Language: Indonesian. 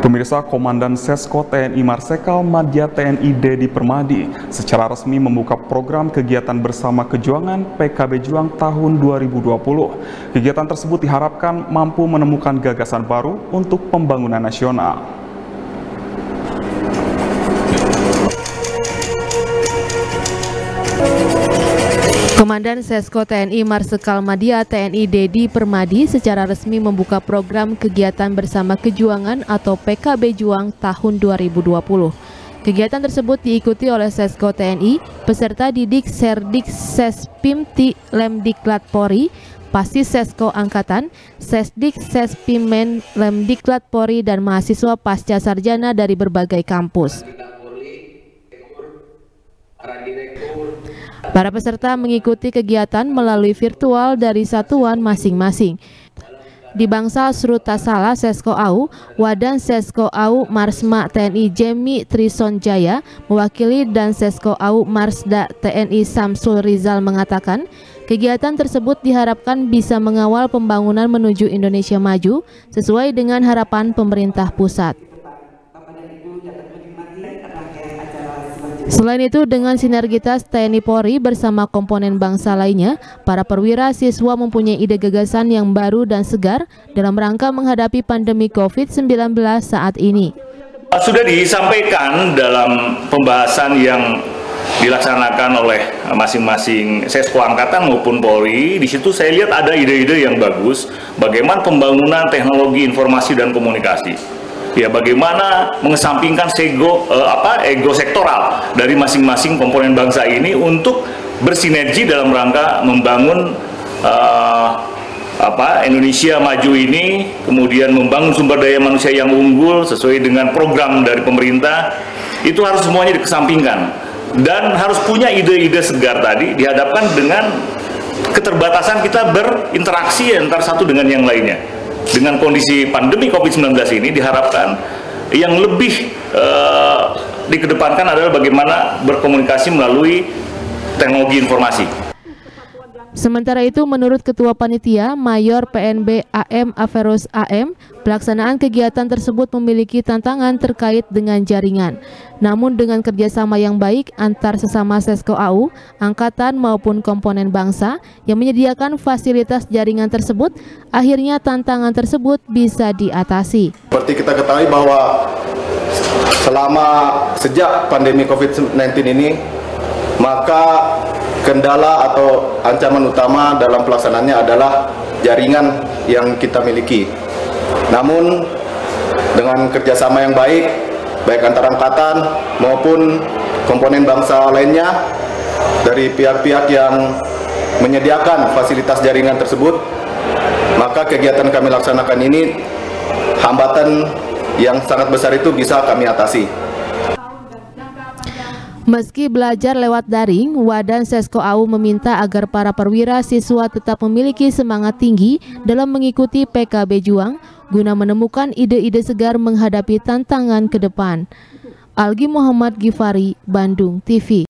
Pemirsa, Komandan Sesko TNI Marsikal Madya TNI Dedi Permadi secara resmi membuka program kegiatan bersama Kejuangan PKB Juang tahun 2020. Kegiatan tersebut diharapkan mampu menemukan gagasan baru untuk pembangunan nasional. Komandan Sesko TNI Marsikal Madya TNI Dedi Permadi secara resmi membuka program kegiatan bersama Kejuangan atau PKB Juang tahun 2020. Kegiatan tersebut diikuti oleh Sesko TNI, peserta didik Serdik Sespimti Lemdiklat Polri, Pasis Sesko Angkatan, Sesdik Sespimen Lemdiklat Polri, dan mahasiswa pasca sarjana dari berbagai kampus. Para peserta mengikuti kegiatan melalui virtual dari satuan masing-masing. Di Bangsal Srutasala Sesko AU, Wadan Sesko AU Marsma TNI Jemi Trisonjaya mewakili dan Sesko AU Marsda TNI Samsul Rizal mengatakan, kegiatan tersebut diharapkan bisa mengawal pembangunan menuju Indonesia maju sesuai dengan harapan pemerintah pusat. Selain itu, dengan sinergitas TNI Polri bersama komponen bangsa lainnya, para perwira siswa mempunyai ide gagasan yang baru dan segar dalam rangka menghadapi pandemi COVID-19 saat ini. Sudah disampaikan dalam pembahasan yang dilaksanakan oleh masing-masing Sesko Angkatan maupun Polri. Di situ saya lihat ada ide-ide yang bagus, bagaimana pembangunan teknologi informasi dan komunikasi. Ya, bagaimana mengesampingkan ego sektoral dari masing-masing komponen bangsa ini untuk bersinergi dalam rangka membangun Indonesia maju ini, kemudian membangun sumber daya manusia yang unggul sesuai dengan program dari pemerintah. Itu harus semuanya dikesampingkan dan harus punya ide-ide segar tadi dihadapkan dengan keterbatasan kita berinteraksi antara satu dengan yang lainnya. Dengan kondisi pandemi COVID-19 ini diharapkan yang lebih dikedepankan adalah bagaimana berkomunikasi melalui teknologi informasi. Sementara itu, menurut Ketua Panitia Mayor PNB AM Averus AM, pelaksanaan kegiatan tersebut memiliki tantangan terkait dengan jaringan. Namun dengan kerjasama yang baik antar sesama Sesko AU, angkatan maupun komponen bangsa yang menyediakan fasilitas jaringan tersebut, akhirnya tantangan tersebut bisa diatasi. Seperti kita ketahui bahwa sejak pandemi COVID-19 ini, maka kendala atau ancaman utama dalam pelaksanaannya adalah jaringan yang kita miliki. Namun dengan kerjasama yang baik antara angkatan maupun komponen bangsa lainnya dari pihak-pihak yang menyediakan fasilitas jaringan tersebut, maka kegiatan kami laksanakan ini hambatan yang sangat besar itu bisa kami atasi. Meski belajar lewat daring, Wadan Sesko AU meminta agar para perwira siswa tetap memiliki semangat tinggi dalam mengikuti PKB Juang guna menemukan ide-ide segar menghadapi tantangan ke depan. Algi Muhammad Gifari, Bandung TV.